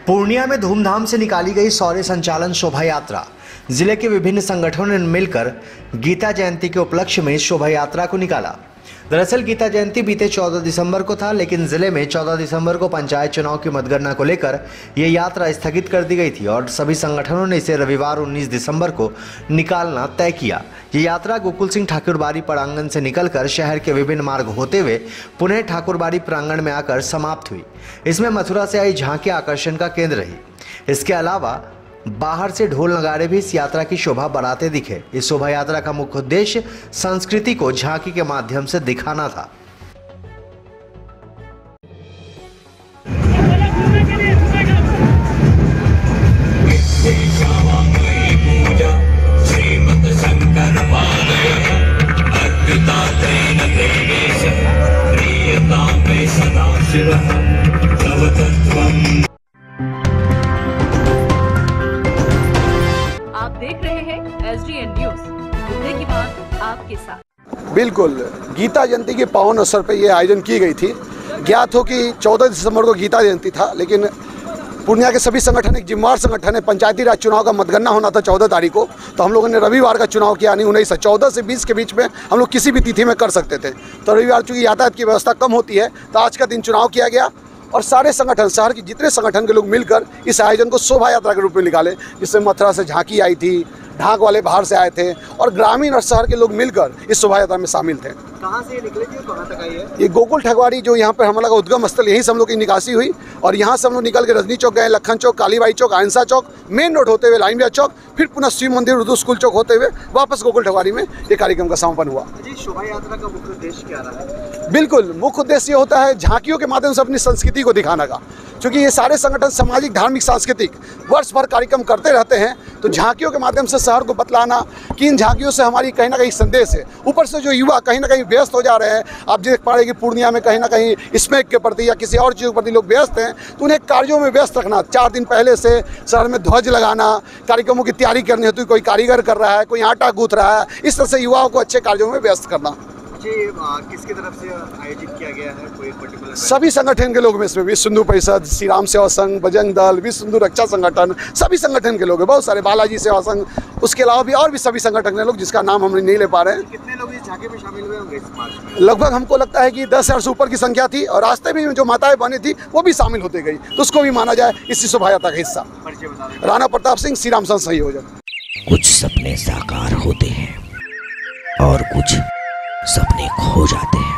पूर्णिया में धूमधाम से निकाली गई शौर्य संचालन शोभा यात्रा। जिले के विभिन्न संगठनों ने मिलकर गीता जयंती के उपलक्ष्य में शोभा यात्रा को निकाला। दरअसल गीता जयंती बीते 14 दिसंबर को था, लेकिन जिले में 14 दिसंबर को पंचायत चुनाव की मतगणना को लेकर यह यात्रा स्थगित कर दी गई थी और सभी संगठनों ने इसे रविवार 19 दिसंबर को निकालना तय किया। ये यात्रा गोकुल सिंह ठाकुरबाड़ी प्रांगण से निकलकर शहर के विभिन्न मार्ग होते हुए पुनः ठाकुरबाड़ी प्रांगण में आकर समाप्त हुई। इसमें मथुरा से आई झांकी आकर्षण का केंद्र रही। इसके अलावा बाहर से ढोल नगाड़े भी इस यात्रा की शोभा बढ़ाते दिखे। इस शोभा यात्रा का मुख्य उद्देश्य संस्कृति को झांकी के माध्यम से दिखाना था। आप देख रहे हैं SDN न्यूज़, मुद्दे की बात आपके साथ। बिल्कुल, गीता जयंती के पावन अवसर पर यह आयोजन की गई थी। ज्ञात हो कि 14 दिसंबर को गीता जयंती था, लेकिन पूर्णिया के सभी संगठन, एक जिम्मेवार संगठन है, पंचायती राज चुनाव का मतगणना होना था 14 तारीख को, तो हम लोगों ने रविवार का चुनाव किया। यानी 14 से 20 के बीच में हम लोग किसी भी तिथि में कर सकते थे। तो रविवार चूँकि यातायात की व्यवस्था कम होती है, तो आज का दिन चुनाव किया गया और सारे संगठन, शहर के जितने संगठन के लोग मिलकर इस आयोजन को शोभा यात्रा के रूप में निकाले, जिसमें मथुरा से झांकी आई थी, ढाक वाले बाहर से आए थे और ग्रामीण और शहर के लोग मिलकर इस शोभा यात्रा में शामिल थे। कहाँ से निकले थे, कहाँ तक आई है? ये गोकुल ठाकुरबाड़ी, जो यहाँ पर हमारा उद्गम स्थल, यहीं से हम लोग की निकासी हुई और यहाँ से हम लोग निकल के रजनी चौक गए, लखन चौक, कालीबाई चौक, अहिंसा चौक, मेन रोड होते हुए लाइनविया चौक, फिर पुनः शिव मंदिर, उर्दू स्कूल चौक होते हुए वापस गोकुल ठाकुरबाड़ी में ये कार्यक्रम का समापन हुआ। शोभा यात्रा का मुख्य उद्देश्य क्या रहा है? बिल्कुल, मुख्य उद्देश्य ये होता है झांकियों के माध्यम से अपनी संस्कृति को दिखाने का। क्योंकि ये सारे संगठन सामाजिक, धार्मिक, सांस्कृतिक वर्ष भर कार्यक्रम करते रहते हैं, तो झांकियों के माध्यम से शहर को बतलाना कि इन झांकियों से हमारी कहीं ना कहीं संदेश है। ऊपर से जो युवा कहीं ना कहीं व्यस्त हो जा रहे हैं, आप देख पा रहे हैं कि पूर्णिया में कहीं ना कहीं स्मैक के प्रति या किसी और चीज़ के प्रति लोग व्यस्त हैं, तो उन्हें कार्यों में व्यस्त रखना। 4 दिन पहले से शहर में ध्वज लगाना, कार्यक्रमों की तैयारी करनी होती है, कोई कारीगर कर रहा है, कोई आटा गूंथ रहा है, इस तरह से युवाओं को अच्छे कार्यों में व्यस्त करना। किसकी तरफ से आयोजित किया गया है? कोई पर्टिकुलर? सभी संगठन के लोग में, इसमें विश्व हिंदू परिषद, श्री राम सेवा संघ, बजरंग दल, विश्व हिंदू रक्षा संगठन, सभी संगठन के लोग हैं, बहुत सारे, बालाजी सेवा संघ, उसके अलावा भी और भी सभी संगठन के लोग, जिसका नाम हम नहीं ले पा रहे हैं। कितने लोग इस झांकी में शामिल हुए होंगे इस मार्च में? लगभग हमको लगता है कि 10,000 से ऊपर की संख्या थी और रास्ते में जो माताएं बनी थी वो भी शामिल होती गई, तो उसको भी माना जाए इसी शोभा यात्रा का हिस्सा। राणा प्रताप सिंह, श्री राम संघ संयोजक। कुछ सपने साकार होते हैं और कुछ सपने खो जाते हैं।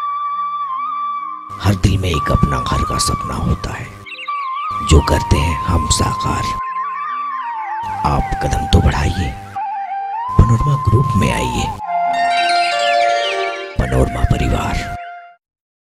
हर दिल में एक अपना घर का सपना होता है, जो करते हैं हम साकार। आप कदम तो बढ़ाइए, पनोरमा ग्रुप में आइए। पनोरमा परिवार।